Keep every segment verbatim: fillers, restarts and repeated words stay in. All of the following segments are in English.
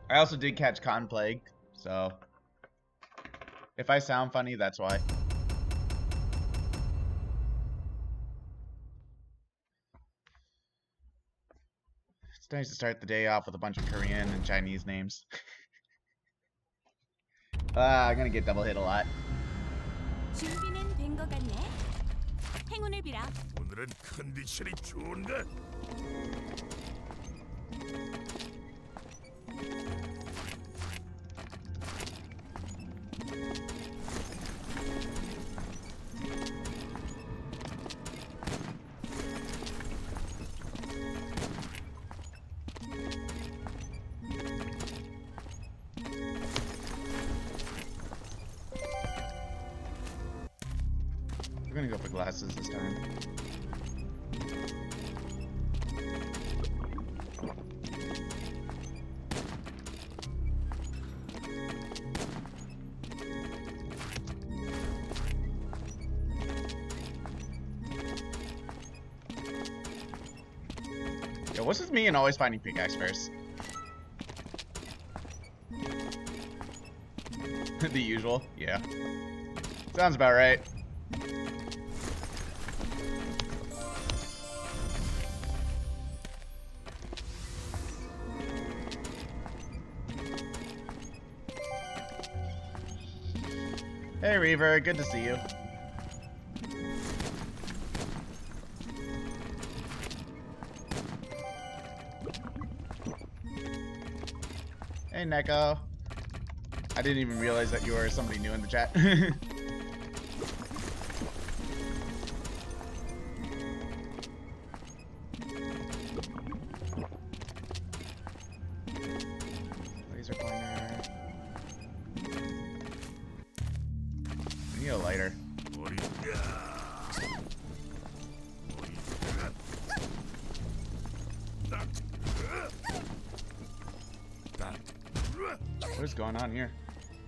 I also did catch Cotton Plague, so if I sound funny, that's why. It's nice to start the day off with a bunch of Korean and Chinese names. Ah, I'm gonna get double hit a lot. 준비는 된 것 같네. 행운을 빌어. 오늘은 컨디션이 좋은가? We're gonna go for glasses this time. Yo, what's with me and always finding pickaxe first? The usual, yeah. Sounds about right. Hey Reaver, good to see you. Hey Neko. I didn't even realize that you were somebody new in the chat. Laser pointer. I need a lighter. What is going on here?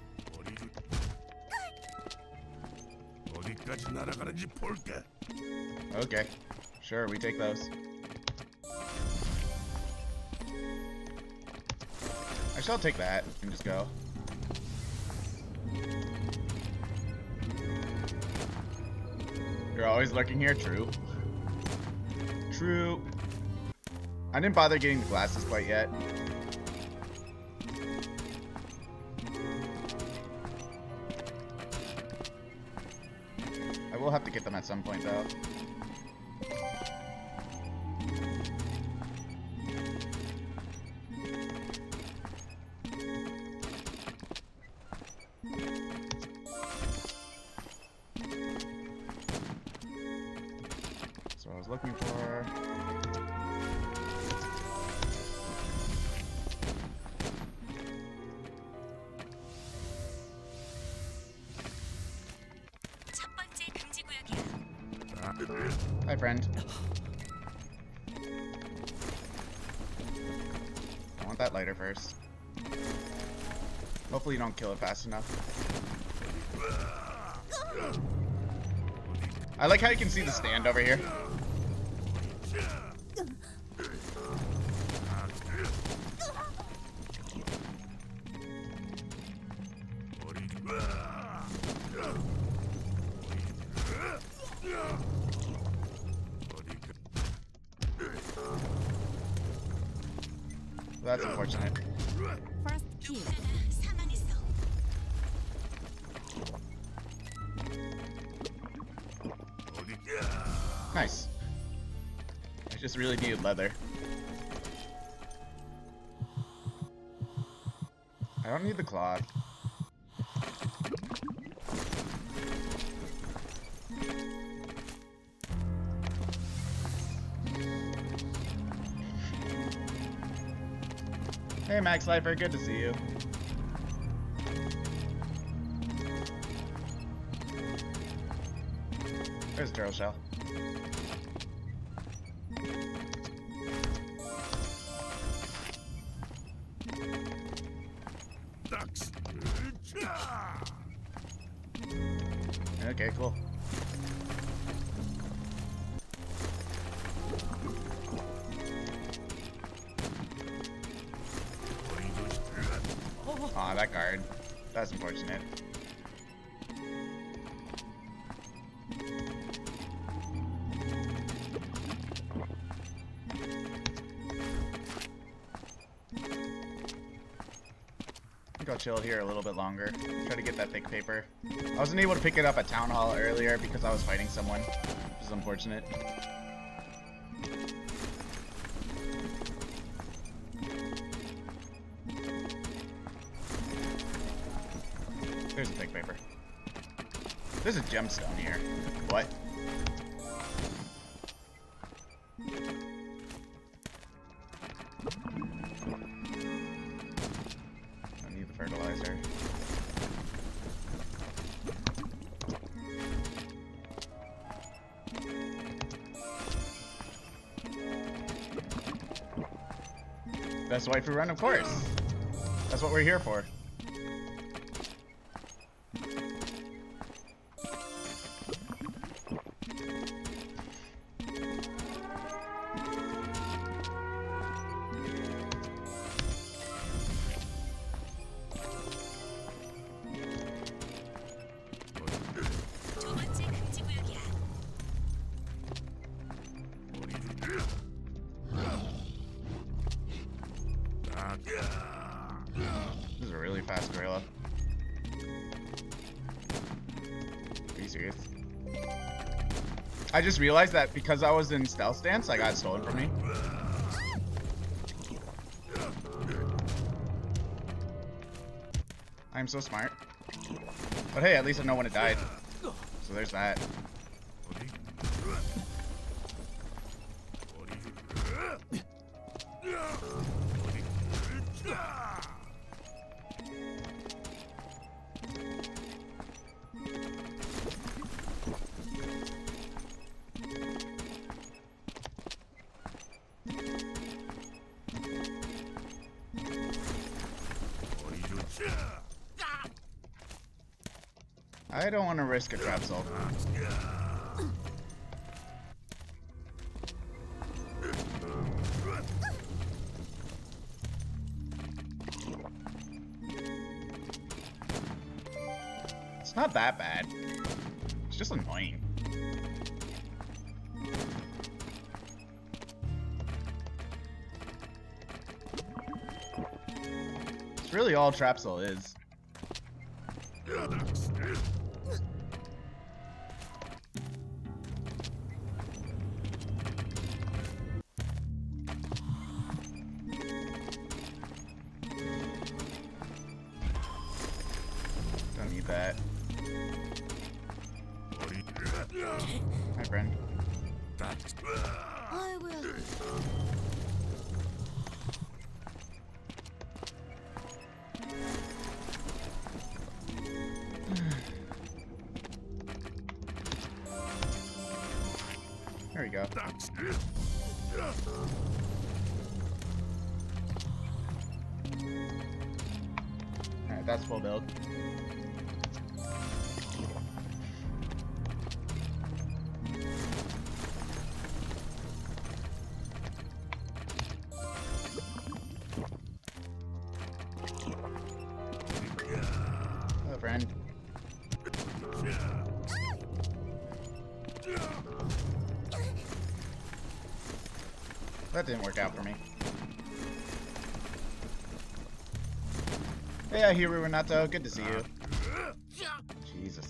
Okay, sure, we take those. I shall take that and just go. You're always lurking here, true. True. I didn't bother getting the glasses quite yet. I will have to get them at some point though. So I was looking for... Hi, friend. I want that lighter first. Hopefully you don't kill it fast enough. I like how you can see the stand over here. That's unfortunate. First kill. Nice. I just really needed leather. I don't need the cloth. Hey Max Lifer, good to see you. There's a turtle shell. Okay, cool. Aw, that guard. That's unfortunate. I think I'll chill here a little bit longer. Try to get that thick paper. I wasn't able to pick it up at Town Hall earlier because I was fighting someone, which is unfortunate. There's a thick paper. There's a gemstone here. What? I need the fertilizer. Best waifu run, of course. That's what we're here for. This is a really fast gorilla. Are you serious? I just realized that because I was in stealth stance, I got stolen from me. I'm so smart. But hey, at least I know when it died. So there's that. I don't want to risk a trap soul. It's not that bad. It's just annoying. It's really all trap soul is. Don't need that. Hi, friend. I will. There we go. Alright, that's full build. Hello, friend. That didn't work out for me. Hey, I hear Renato. Good to see you. Jesus.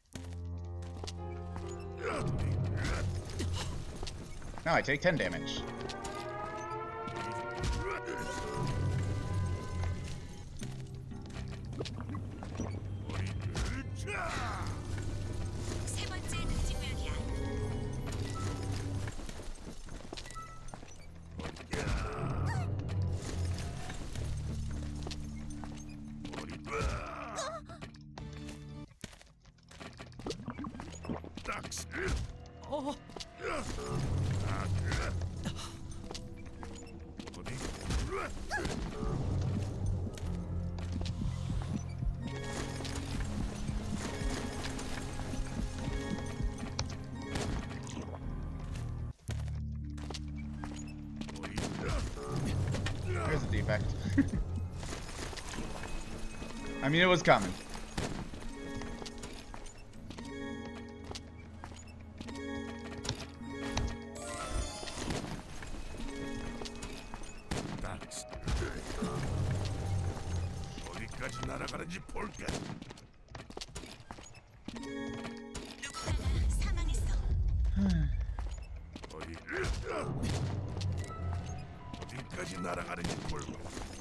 Now I take ten damage. 세 번째 금지구역이야. 어. There's a defect. I mean, it was coming. 어디까지 날아가는지 볼까? 누군가가 사망했어. 어디 어디까지 날아가는지 볼까?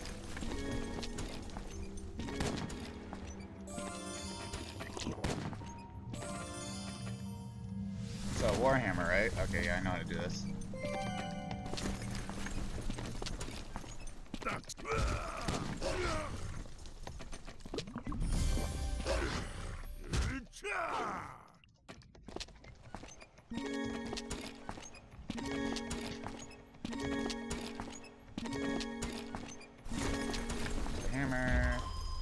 It's a Warhammer, right? Okay, yeah, I know how to do this. 딱. 으차! Hammer.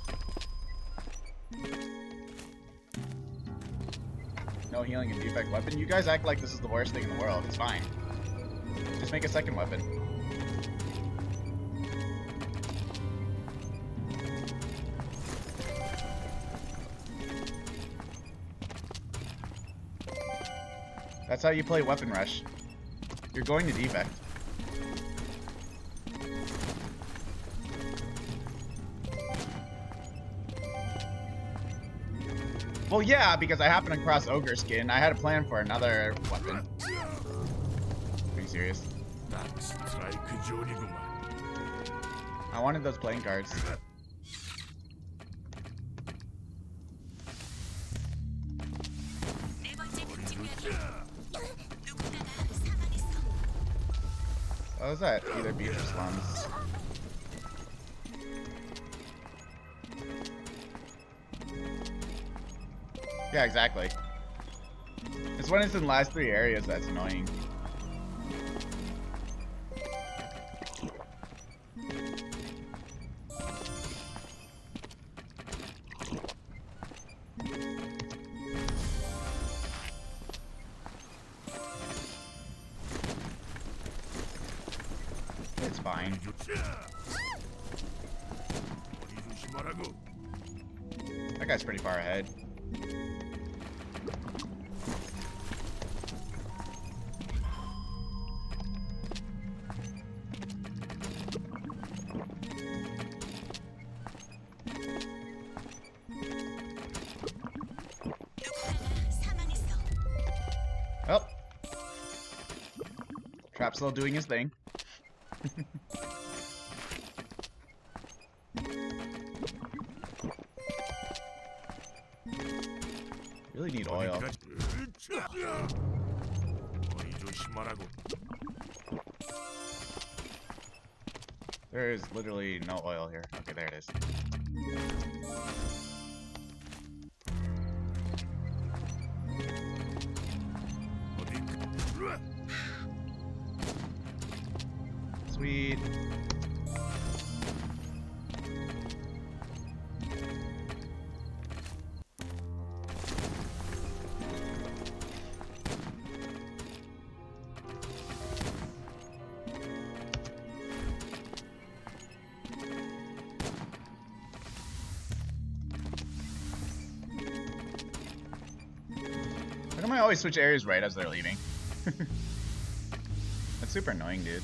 No healing and defect weapon. You guys act like this is the worst thing in the world. It's fine. Just make a second weapon. That's how you play Weapon Rush. You're going to defect. Well, yeah, because I happened to cross Ogre Skin. I had a plan for another weapon. Pretty serious. 딱 스트라이크 존이구만. I wanted those playing cards. 네 번째 금지 구역이야. 누군가가 사망했어. What was that? Either beach or slums. Yeah, exactly. It's when it's in the last three areas that's annoying. It's fine. 어디 조심하라고. That guy's pretty far ahead. 누군가가 사망했어. Oh. Trap's still doing his thing. Really need oil. 어디까지. 으차! 어디 조심하라고. There is literally no oil here. Okay, there it is. 어디. Sweet. How come I always switch areas right as they're leaving? That's super annoying, dude.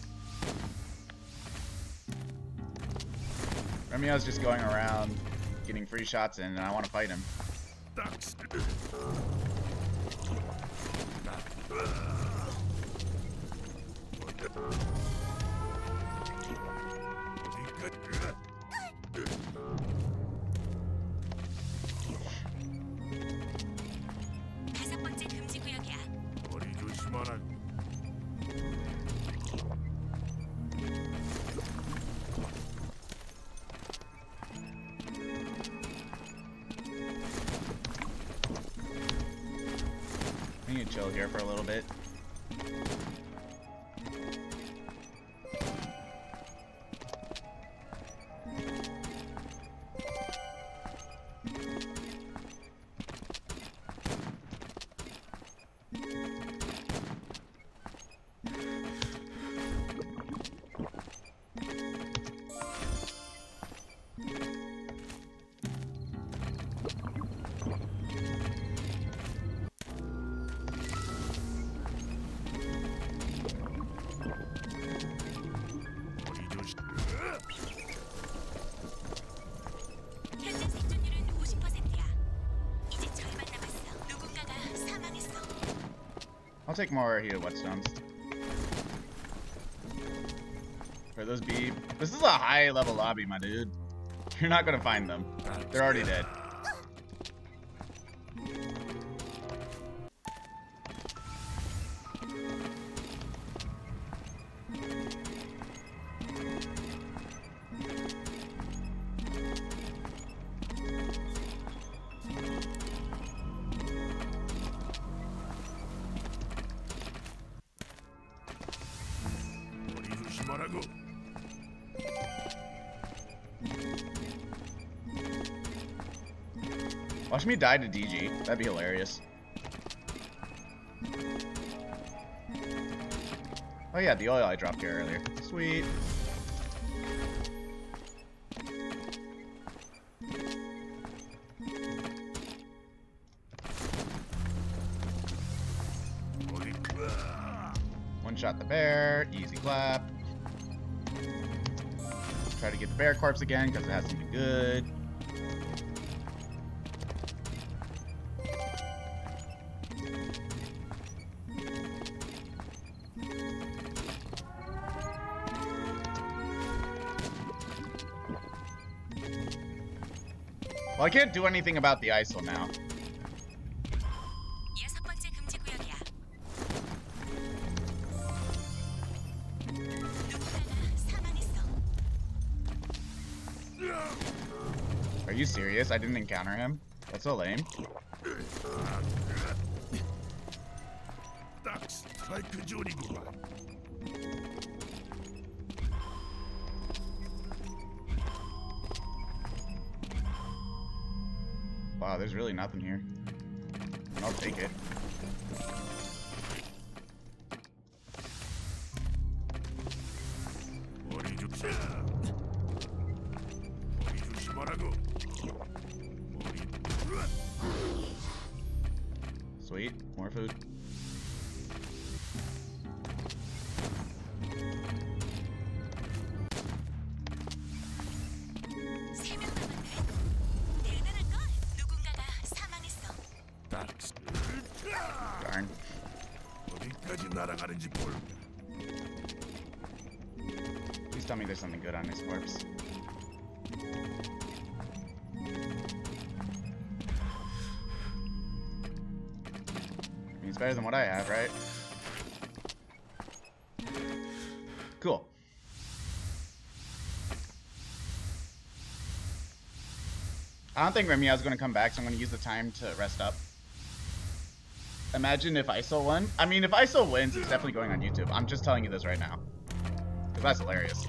Remio's just going around getting free shots in, and I want to fight him. 딱. 다섯 번째 금지 구역이야. 어디 조심하라고. I need to chill here for a little bit. take more heated whetstones. For those beef. This is a high level lobby, my dude. You're not gonna find them. They're already dead. Watch me die to D G. That'd be hilarious. Oh yeah, the oil I dropped here earlier. Sweet. One shot the bear. Easy clap. Try to get the bear corpse again because it has something good. Well, I can't do anything about the Isol now. 여섯 번째 금지 구역이야. 누군가가 사망했어. Are you serious? I didn't encounter him? That's so lame. 딱 스트라이크 존이구만. Wow, there's really nothing here. I'll take it. 머리 줍시. 머리 조심하라고. 머리. Sweet, more food. 세 명 남았네. 대단한 건 누군가가 사망했어. 딱. Darn. 어디까지 날아가는지 볼까. Please tell me there's something good on his corpse. I mean, it's better than what I have, right? Cool. I don't think Meow's going to come back, so I'm going to use the time to rest up. Imagine if Isol won. I mean, if Isol wins, it's definitely going on YouTube. I'm just telling you this right now. Because that's hilarious.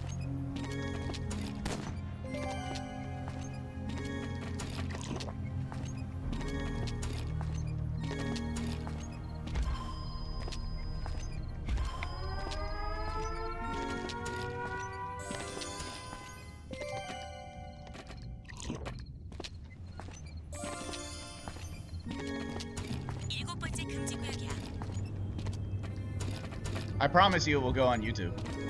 일곱 번째 금지 구역이야. I promise you it will go on YouTube.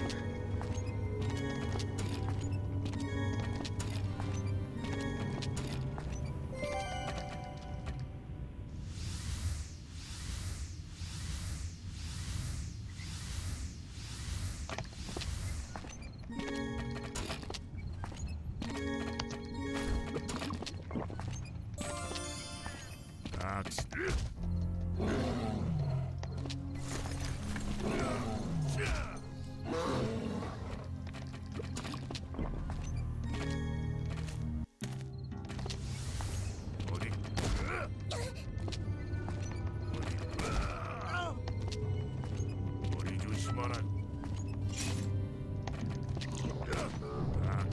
딱. 어디? 머리 조심하라. 딱.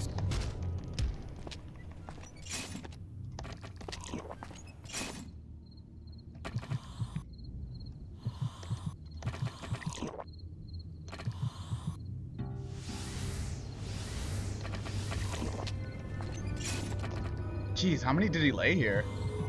Jeez, how many did he lay here?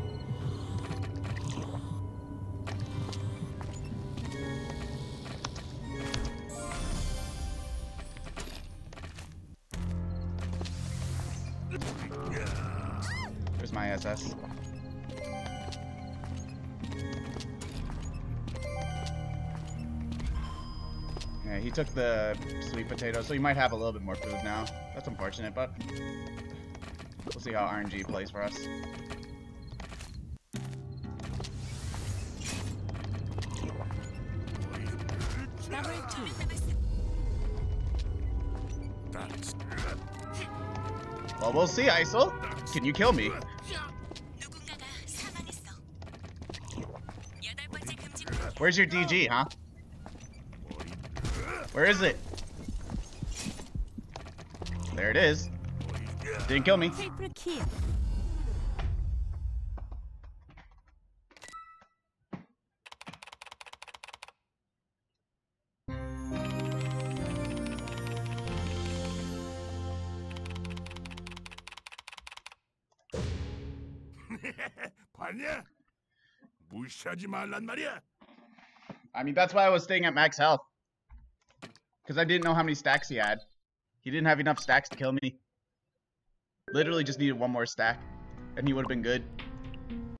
There's my S S. Yeah, he took the sweet potato, so he might have a little bit more food now. That's unfortunate, but we'll see how R N G plays for us. Double two. That's Well, we'll see, Isol. Can you kill me? 누군가가 사망했어. 여덟 번째 금지. Where's your D G, huh? Where is it? There it is. Didn't kill me. Triple kill. 봤냐? 무시하지 말란 말이야. I mean, that's why I was staying at max health. Because I didn't know how many stacks he had. He didn't have enough stacks to kill me. Literally just needed one more stack, and he would have been good.